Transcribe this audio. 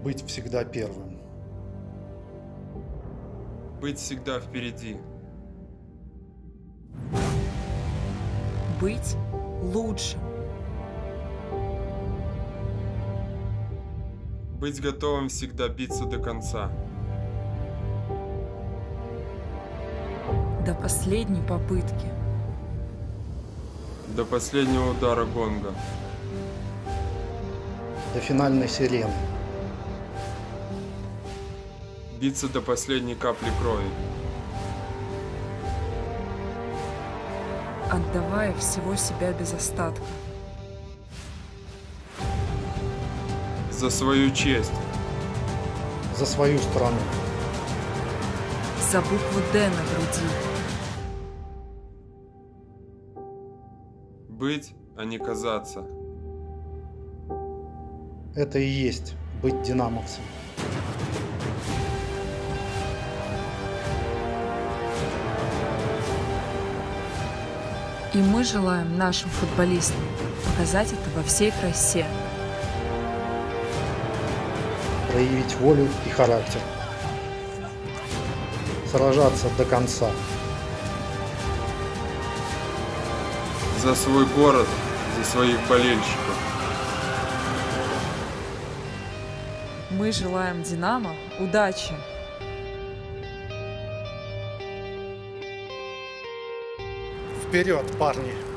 Быть всегда первым. Быть всегда впереди. Быть лучшим. Быть готовым всегда биться до конца. До последней попытки. До последнего удара гонга. До финальной сирены. Биться до последней капли крови. Отдавая всего себя без остатка. За свою честь. За свою страну. За букву «Д» на груди. Быть, а не казаться. Это и есть быть динамовцем. И мы желаем нашим футболистам показать это во всей красе. Проявить волю и характер. Сражаться до конца. За свой город, за своих болельщиков. Мы желаем «Динамо» удачи! Вперед, парни!